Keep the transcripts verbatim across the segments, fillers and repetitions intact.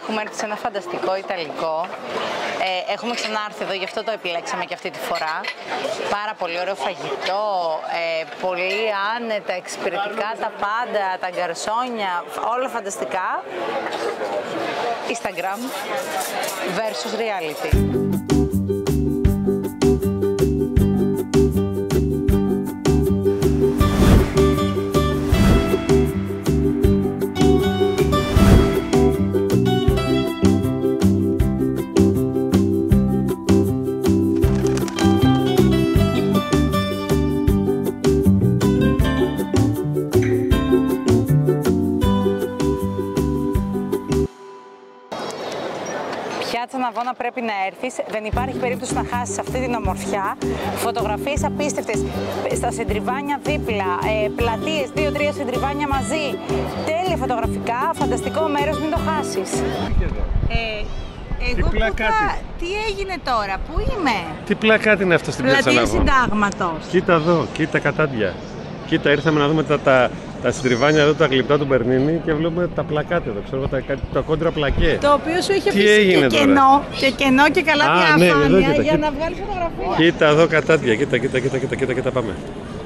έχουμε έρθει σε ένα φανταστικό Ιταλικό. Ε, έχουμε ξανάρθει εδώ, γι' αυτό το επιλέξαμε και αυτή τη φορά. Πάρα πολύ ωραίο φαγητό, ε, πολύ άνετα, εξυπηρετικά τα πάντα, τα γκαρσόνια, όλα φανταστικά. Instagram versus reality. Πιάτσα Ναβώνα πρέπει να έρθεις, δεν υπάρχει περίπτωση να χάσεις αυτή την ομορφιά. Φωτογραφίες απίστευτες στα σεντριβάνια δίπλα, ε, πλατείες, δύο-τρία σεντριβάνια μαζί. Τέλεια φωτογραφικά, φανταστικό μέρος, μην το χάσεις. Ε, εγώ τι, θα... τι έγινε τώρα, πού είμαι? Τι πλακάτι είναι αυτό στην Πιάτσα Ναβώνα? Πλατεία Συντάγματος. Κοίτα εδώ, κοίτα κατάντια. Κοίτα, ήρθαμε να δούμε τα, τα, τα συντριβάνια εδώ, τα γλυπτά του Μπερνίνη και βλέπουμε τα πλακάτι εδώ, ξέρω, τα, τα κόντρα πλακέ. Το οποίο σου είχε αφήσει και κενό, και κενό και καλά Α, διαφάνεια, ναι, εδώ, κοίτα, για κοίτα, να βγάλει φωτογραφία. Κοίτα εδώ κατάντια, κοίτα, κοίτα, κοίτα, κοίτα, κοίτα, κοίτα, πάμε.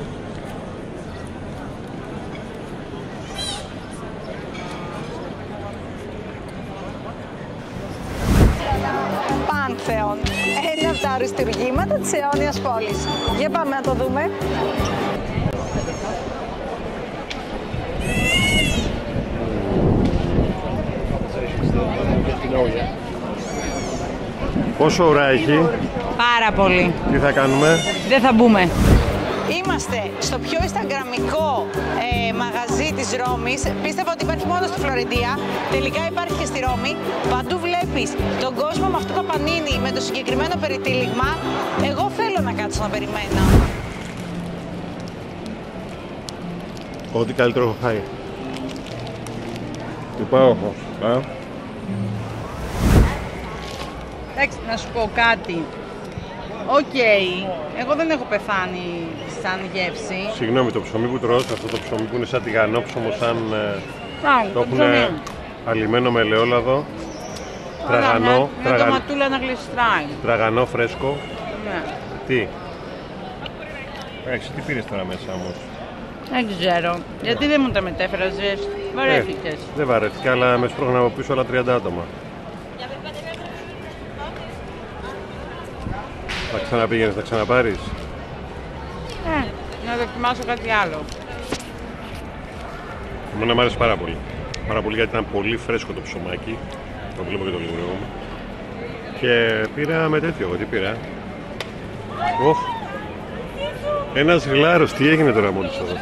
Πάνθεον, ένα από τα αριστουργήματα της αιώνιας πόλης. Για πάμε να το δούμε. Πόσο ώρα έχει? Πάρα πολύ. Τι θα κάνουμε? Δεν θα μπούμε. Είμαστε στο πιο instagramικό ε, μαγαζί της Ρώμης. Πίστευα ότι υπάρχει μόνο στη Φλωρεντία. Τελικά υπάρχει και στη Ρώμη. Παντού βλέπεις τον κόσμο με αυτό το πανίνι, με το συγκεκριμένο περιτύλιγμα. Εγώ θέλω να κάτσω να περιμένω. Ό,τι καλύτερο έχω φάει. Τι πάω εγώ. Εντάξει, να σου πω κάτι. Οκ, okay. Εγώ δεν έχω πεθάνει σαν γεύση. Συγγνώμη, το ψωμί που τρως, αυτό το ψωμί που είναι σαν τηγανόψωμο, σαν Ά, το έχουν αλιμένο με ελαιόλαδο, τραγανό, με, τραγαν... με τοματούλα να γλιστράει. Τραγανό φρέσκο. Ναι. Τι? Εντάξει, τι πήρες τώρα μέσα όμως? Δεν ξέρω. Γιατί δεν μου τα μετέφραζες? Βαρέθηκες. Ε, δεν βαρέθηκα, αλλά με σπρώχνω από πίσω όλα τριάντα άτομα. Θα ξαναπήγαινες, θα ξαναπάρεις? Ε, να δοκιμάσω κάτι άλλο. Εμένα μου άρεσε πάρα πολύ. Πάρα πολύ γιατί ήταν πολύ φρέσκο το ψωμάκι. Το βλέπω και το λίγο. Και πήρα με τέτοιο εγώ, τι πήρα? Οχ! Ένας γλάρος, τι έγινε τώρα μόλις εδώ?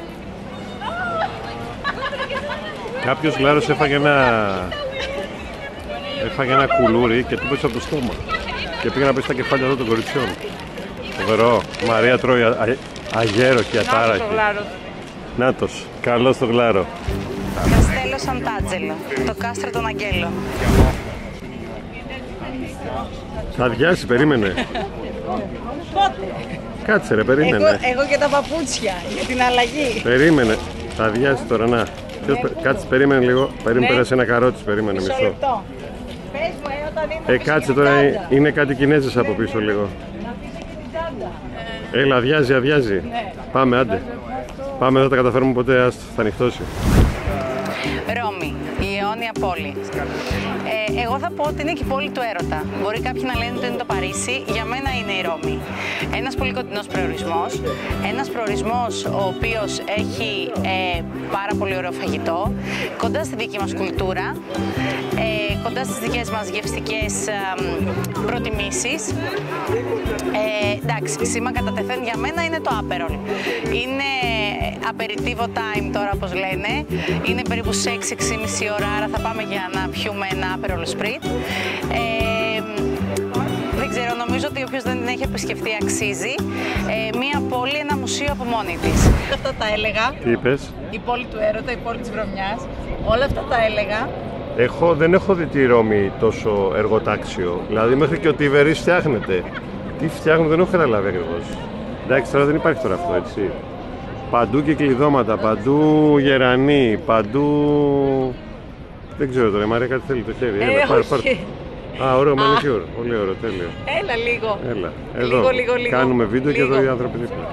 Κάποιος γλάρος έφαγε ένα... έφαγε ένα κουλούρι και του πέσε από το στόμα. Και πήγα να πέσει στα κεφάλια εδώ των κοριτσιών. Φοβερό. Μαρία τρώει α, α, αγέρο και ατάραχη. Νάτος, καλώς το γλάρο. Καστέλο Σαντάτζελο, το κάστρο των αγγέλων. Θα αδειάσει, περίμενε. Πότε? Κάτσε ρε, περίμενε. Εγώ, εγώ και τα παπούτσια για την αλλαγή. Περίμενε. Θα αδειάσει τώρα, να. Ναι. Κάτσε, περίμενε λίγο. Περίμενε, ναι. Πέρασε ένα καρότσι, περίμενε μισό. μισό. Πες μου, ε, όταν είναι ε, κάτσε τώρα, είναι κάτι Κινέζες από πίσω λίγο. Έλα, αδειάζει, αδειάζει. Ναι. Πάμε, άντε. Πάμε, δεν θα τα καταφέρουμε ποτέ, άστο, θα ανοιχτώσει. Ρώμη, η αιώνια πόλη. Ε, εγώ θα πω ότι είναι και η πόλη του έρωτα. Μπορεί κάποιοι να λένε ότι είναι το Παρίσι, για μένα είναι η Ρώμη. Ένας πολύ κοντινός προορισμός, ένας προορισμός ο οποίος έχει ε, πάρα πολύ ωραίο φαγητό, κοντά στη δική μας κουλτούρα, ε, κοντά στις δικές μας γευστικές ε, προτιμήσεις. Ε, εντάξει, σήμα κατά τεθέν για μένα είναι το Aperol. Είναι aperitivo time τώρα, όπως λένε. Είναι περίπου σε έξι έξι και μισή ώρα, άρα θα πάμε για να πιούμε ένα Aperol Spritz. Ε, δεν ξέρω, νομίζω ότι όποιος δεν την έχει επισκεφτεί αξίζει. Ε, μία πόλη, ένα μουσείο από μόνη της. Αυτά τα έλεγα. Τι είπες? Η πόλη του έρωτα, η πόλη της βρωμιάς. Όλα αυτά τα έλεγα. Έχω, δεν έχω δει τη Ρώμη τόσο εργοτάξιο. Δηλαδή μέχρι και ο Τιβερίς φτιάχνεται. Τι φτιάχνουν δεν έχω καταλάβει ακριβώς. Εντάξει, τώρα δεν υπάρχει τώρα αυτό, έτσι. Παντού κυκλειδώματα, παντού γερανοί, παντού Δεν ξέρω τώρα, η Μαρία κάτι θέλει το χέρι. Ε, Έλα, πάρ, πάρ. όχι. Α, ωραίο μανικιούρ. Πολύ ωραίο, τέλειο. Έλα λίγο. Έλα, εδώ. Λίγο, λίγο, λίγο. Κάνουμε βίντεο Λίγο. και εδώ οι άνθρωποι δίπλα.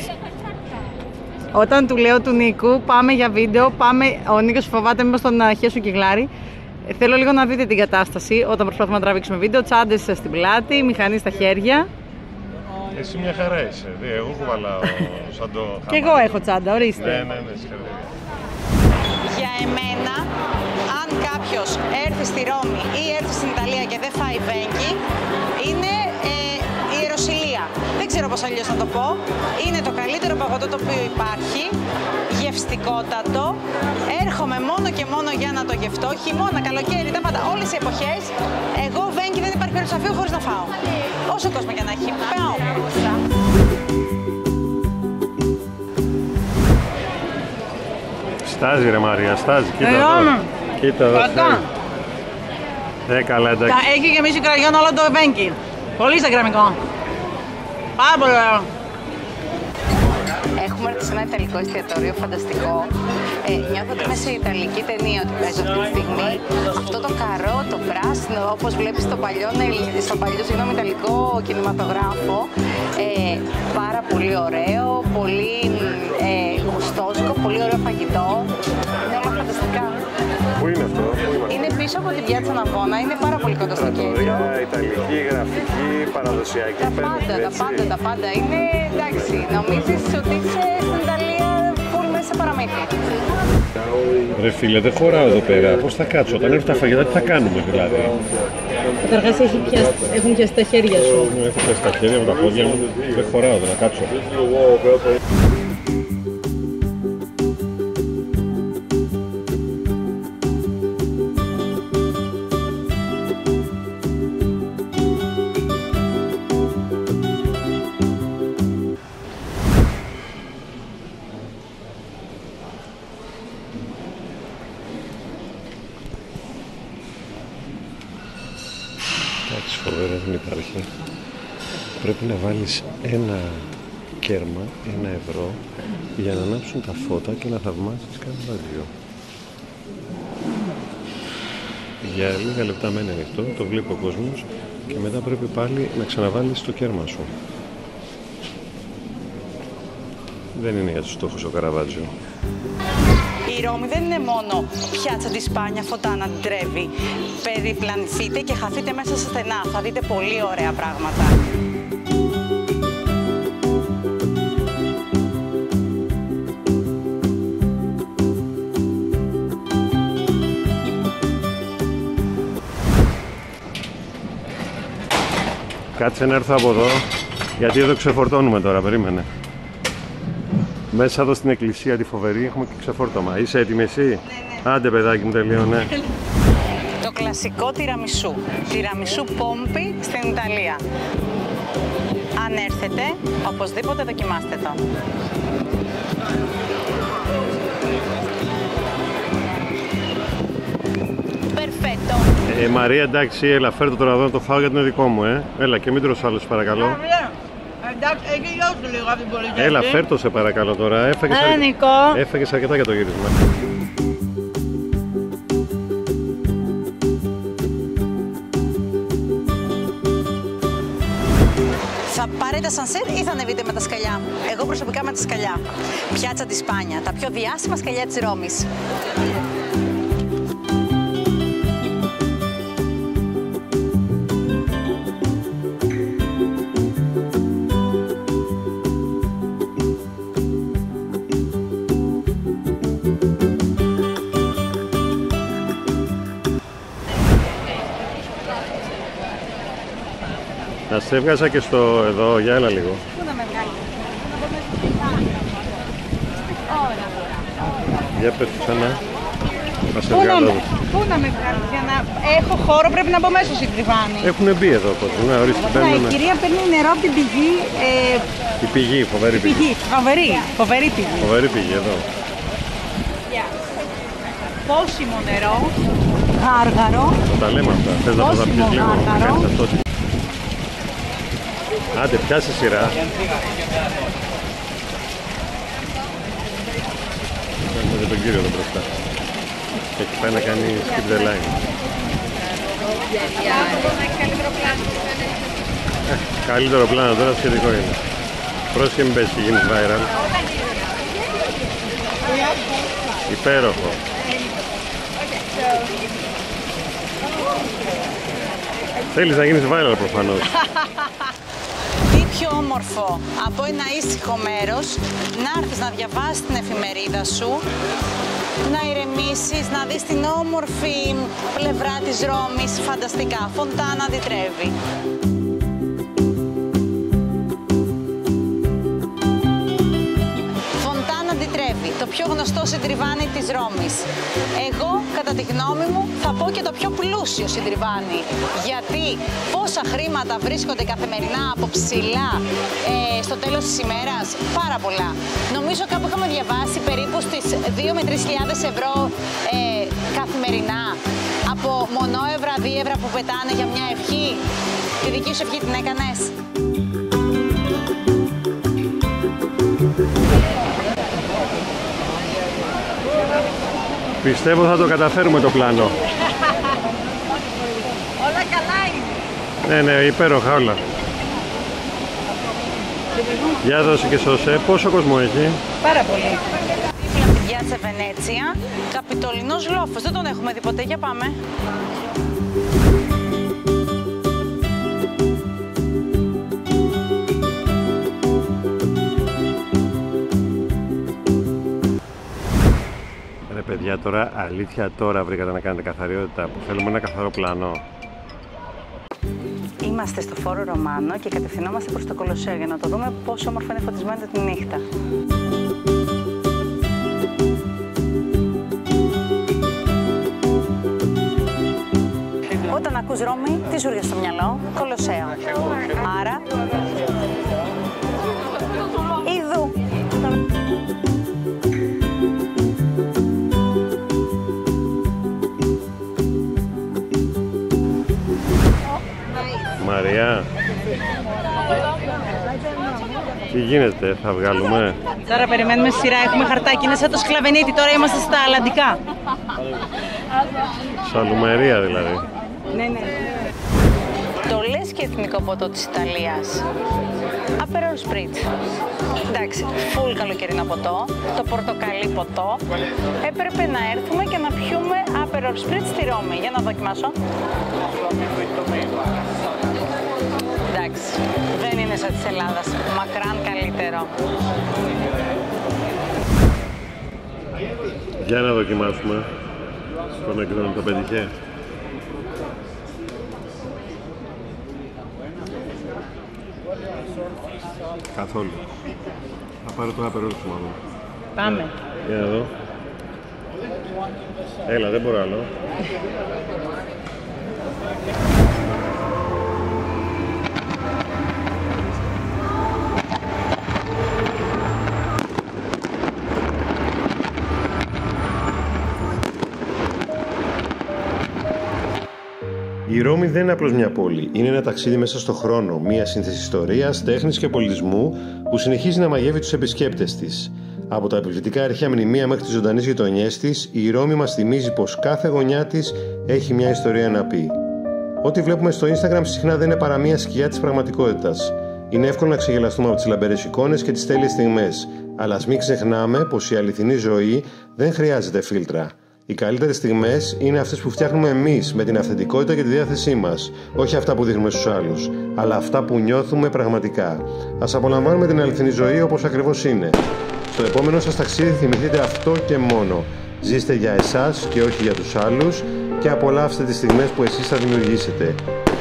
Όταν του λέω του Νίκου, πάμε για βίντεο, πάμε. Ο Νίκος φοβάται μήπως τον χέσου κυκλάρει. Ε, Θέλω λίγο να δείτε την κατάσταση όταν προσπαθούμε να τραβήξουμε βίντεο. Τσάντες στην πλάτη, μηχανή στα χέρια. Εσύ μια χαρά είσαι. Εγώ κουβαλάω σαν το χαμά. Και εγώ έχω τσάντα, ορίστε. Ναι, ναι, ναι, συγχαρητήρια. Για εμένα, αν κάποιος έρθει στη Ρώμη ή έρθει στην Ιταλία και δεν φάει βέγκι, είναι ε, ιεροσυλία. Δεν ξέρω πώς αλλιώς να το πω. Είναι το καλύτερο παγωτό το οποίο υπάρχει, γευστικότατο. Έρχομαι μόνο και μόνο για να το γευτώ. Χειμώνα, καλοκαίρι, τα πάντα, όλες οι εποχές. Εγώ βέγκι δεν υπάρχει περίπτωση να φύγω χωρίς να φάω. Όσο κόσμο και να έχει, πάω. Στάζει ρε Μαρία, στάζει. Κοίτα Ε, εδώ. άμα. Κοίτα εδώ. Κακά. Ε, καλά, εντάξει. Έχει γεμίσει κραγιόν όλο το βέγκι. Πολύ instagramικό. Πάρα πολύ ωραίο. Έχουμε έρθει σε ένα ιταλικό εστιατόριο φανταστικό. Ε, νιώθω ότι είμαι σε ιταλική ταινία ότι παίζω αυτή τη στιγμή. Αυτό το καρό, το πράσινο, όπως βλέπεις στο παλιό, στο παλιό συγγνώμη, ιταλικό κινηματογράφο. Ε, πάρα πολύ ωραίο, πολύ ε, γουστόζικο, πολύ ωραίο φαγητό. Είναι όλα φανταστικά. Πού είναι αυτό, πού είμαστε? Είναι πίσω από την πιάτσα Ναβώνα, είναι πάρα πολύ κοντά στο κέντρο. Τρατορία, ιταλική, γραφική, παραδοσιακή. Τα πάντα, τα πάντα, τα πάντα. Είναι εντάξει, νομίζεις ότι είσαι στην Ιταλία full μέσα σε παραμύθι. Ρε φίλε, δεν χωράω εδώ πέρα. Πώς θα κάτσω, όταν έρθουν τα φαγητά, τι θα κάνουμε δηλαδή? Καταρχάς έχουν πιάσει τα χέρια σου. Έχω πιάσει τα χέρια με τα πόδια μου. Δεν χωράω εδώ να κάτσω. Εντάξει, φοβερά δεν υπάρχει. Πρέπει να βάλεις ένα κέρμα, ένα ευρώ, για να ανάψουν τα φώτα και να θαυμάσεις Καραβάτζιο. Για λίγα λεπτά μένει ανοιχτό, το βλέπει ο κόσμος και μετά πρέπει πάλι να ξαναβάλεις το κέρμα σου. Δεν είναι για τους στόχους ο Καραβάτζιο. Η Ρώμη δεν είναι μόνο πιάτσα τη Σπάνια, φωτάνα την τρέβει. Περιπλανηθείτε και χαθείτε μέσα σε στενά. Θα δείτε πολύ ωραία πράγματα. Κάτσε να έρθω από εδώ, γιατί εδώ ξεφορτώνουμε τώρα, περίμενε. Μέσα εδώ στην εκκλησία τη φοβερή έχουμε και ξεφόρτωμα. Είσαι έτοιμη εσύ? Ναι, ναι. Άντε παιδάκι μου, τελείωνε. Το κλασικό τιραμισού. Τιραμισού Πόμπι στην Ιταλία. Αν έρθετε, οπωσδήποτε δοκιμάστε το. Perfetto. Ε, Μαρία, εντάξει, έλα, φέρ' τώρα εδώ να το φάω γιατί είναι δικό μου, ε. Έλα και μην τρως άλλος, παρακαλώ. Εντάξει, έχει λιώσει λίγο αυτή την πολιτική. Έλα, φέρ' το σε παρακαλώ τώρα. Έφαγες, Έλα, αρ... Νικό. Έφαγες αρκετά για το γύρισμα. Θα πάρετε σανσέρ ή θα ανεβείτε με τα σκαλιά? Εγώ προσωπικά με τα σκαλιά. Πιάτσα τη Σπάνια, τα πιο διάσημα σκαλιά της Ρώμης. Να σε έβγαζα και στο εδώ, για έλα λίγο. Πού να με βγάλει? Για πες του ξανά. Να σε Πού να, βγάλω. με, πού να με βγάλει? Για να έχω χώρο πρέπει να μπω μέσα στην κρυβάνη. Έχουν μπει εδώ κόσμο. Να ορίστε. Να, η κυρία παίρνει νερό από την πηγή. Ε, Η πηγή, φοβερή πηγή. πηγή. Φοβερή, φοβερή πηγή. Φοβερή πηγή εδώ. Πόσιμο νερό, γάργαρο. Τα λέμε αυτά. Θες να το τα πεις λίγο? Να κάνεις αυτό. Άντε, πιάσε σειρά. Έχουμε τον κύριο εδώ μπροστά. Έχει πάει να κάνει skip the line. Ε, καλύτερο πλάνο τώρα σχετικό είναι. Πρόσεχε μην πέσει και γίνεις viral. Υπέροχο. Θέλεις να γίνεις viral προφανώς. Τι πιο όμορφο από ένα ήσυχο μέρος, να έρθεις να διαβάσεις την εφημερίδα σου, να ηρεμήσεις, να δεις την όμορφη πλευρά της Ρώμης, φανταστικά. Φοντάνα di Trevi. Φοντάνα di Trevi, το πιο γνωστό συντριβάνι της Ρώμης. Εγώ, κατά τη γνώμη μου, θα πω και το πιο πλούσιο συντριβάνι. Γιατί πόσα χρήματα βρίσκονται καθημερινά από ψηλά ε, στο τέλος της ημέρας, πάρα πολλά. Νομίζω κάπου είχαμε διαβάσει περίπου στις δύο με τρεις χιλιάδες ευρώ ε, καθημερινά από μονόευρα, δίευρα που πετάνε για μια ευχή. Τη δική σου ευχή την έκανες? Πιστεύω θα το καταφέρουμε το πλάνο. Όλα καλά είναι. Ναι, ναι, υπέροχα όλα. Για δώσε και σώσε. Πόσο κόσμο έχει? Πάρα πολύ. Δίπλα από τη Πιάτσα Βενέτσια, Καπιτολινός λόφος. Δεν τον έχουμε δει ποτέ. Για πάμε. Ρε παιδιά, τώρα αλήθεια τώρα βρήκατε να κάνετε καθαριότητα που θέλουμε ένα καθαρό πλάνο. Είμαστε στο Φόρο Ρωμάνο και κατευθυνόμαστε προς το Κολοσσέο για να το δούμε πόσο όμορφα είναι φωτισμένο τη νύχτα. Όταν ακούς Ρώμη, τι σου έρχεται στο μυαλό? Κολοσσέο. Άρα, ειδού. Μαρία, τι γίνεται, θα βγάλουμε? Τώρα περιμένουμε σειρά, έχουμε χαρτάκι, είναι σαν το Σκλαβενίτη, τώρα είμαστε στα Αλλαντικά. Σαλουμερία δηλαδή. Ναι, ναι. Το λες και εθνικό ποτό της Ιταλίας. Aperol Spritz. Εντάξει, full καλοκαιρινό ποτό, το πορτοκαλί ποτό. Έπρεπε να έρθουμε και να πιούμε Aperol Spritz στη Ρώμη. Για να δοκιμάσω. Εντάξει, δεν είναι σαν της Ελλάδας, μακράν καλύτερο. Για να δοκιμάσουμε. Στον εκδόν το πετυχέ. Καθόλου. Θα πάρω το Aperol σου μάλλον. Πάμε. Για να δω. Έλα, δεν μπορώ άλλο. Η Ρώμη δεν είναι απλώς μια πόλη. Είναι ένα ταξίδι μέσα στο χρόνο, μια σύνθεση ιστορίας, τέχνης και πολιτισμού που συνεχίζει να μαγεύει τους επισκέπτες της. Από τα επιβλητικά αρχαία μνημεία μέχρι τις ζωντανές γειτονιές της, η Ρώμη μας θυμίζει πως κάθε γωνιά της έχει μια ιστορία να πει. Ό,τι βλέπουμε στο Instagram συχνά δεν είναι παρά μια σκιά της πραγματικότητας. Είναι εύκολο να ξεγελαστούμε από τις λαμπερές εικόνες και τις τέλειες στιγμές, αλλά ας μην ξεχνάμε πως η αληθινή ζωή δεν χρειάζεται φίλτρα. Οι καλύτερες στιγμές είναι αυτές που φτιάχνουμε εμείς με την αυθεντικότητα και τη διάθεσή μας. Όχι αυτά που δείχνουμε στους άλλους, αλλά αυτά που νιώθουμε πραγματικά. Ας απολαμβάνουμε την αληθινή ζωή όπως ακριβώς είναι. Στο επόμενο σας ταξίδι θυμηθείτε αυτό και μόνο. Ζήστε για εσάς και όχι για τους άλλους και απολαύστε τις στιγμές που εσείς θα δημιουργήσετε.